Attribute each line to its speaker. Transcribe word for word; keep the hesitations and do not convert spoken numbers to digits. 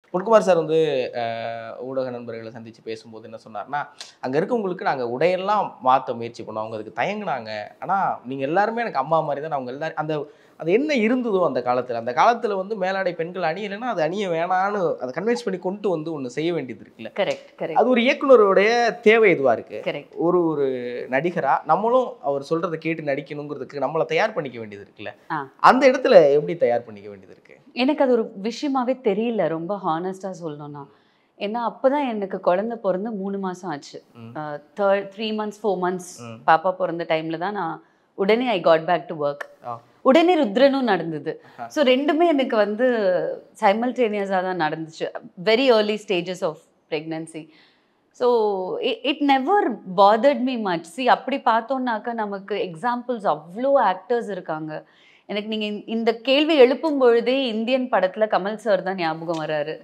Speaker 1: Ponkumar sir வந்து ஊடக நண்பர்களை சந்தித்து பேசும்போது என்ன சொன்னார்னா, அங்கே இருக்கவங்களுக்கு நாங்கள் உடையெல்லாம் மாற்ற முயற்சி பண்ணோம், அவங்க அதுக்கு தயங்குனாங்க. ஆனால் நீங்கள் எல்லாருமே எனக்கு அம்மா மாதிரி தான். அவங்க எல்லாரும் அந்த அது என்ன இருந்ததோ அந்த காலத்தில் அந்த காலத்தில் வந்து மேலாடை பெண்கள் அணியலைன்னா அது அணிய வேணான்னு அதை கன்வின்ஸ் பண்ணி கொண்டு வந்து ஒன்று செய்ய வேண்டியது இருக்குல்ல.
Speaker 2: Correct correct.
Speaker 1: அது ஒரு இயக்குனருடைய தேவை இதுவாக இருக்குது.
Speaker 2: கரெக்ட்.
Speaker 1: ஒரு ஒரு நடிகராக நம்மளும் அவர் சொல்கிறத கேட்டு நடிக்கணுங்கிறதுக்கு நம்மளை தயார் பண்ணிக்க வேண்டியது இருக்குல்ல. அந்த இடத்துல எப்படி தயார் பண்ணிக்க வேண்டியது இருக்குது?
Speaker 2: எனக்கு அது ஒரு விஷயமாவே தெரியல, ரொம்ப ஹானஸ்டாக சொல்லணும்னா. ஏன்னா அப்போ தான் எனக்கு குழந்தை பிறந்து மூணு மாதம் ஆச்சு. Third three months four months பாப்பா பிறந்த டைமில் தான் நான் உடனே I got back to work. உடனே ருத்ரனும் நடந்தது. ஸோ ரெண்டுமே எனக்கு வந்து சைமல்டேனியஸாக தான் நடந்துச்சு, very early stages of pregnancy. So it never bothered me much. சி அப்படி பார்த்தோன்னாக்கா நமக்கு எக்ஸாம்பிள்ஸ் அவ்வளோ ஆக்டர்ஸ் இருக்காங்க. எனக்கு நீங்கள் இந்த கேள்வி எழுப்பும் பொழுதே இந்தியன் படத்தில் கமல் சார் தான் ஞாபகம் வராரு.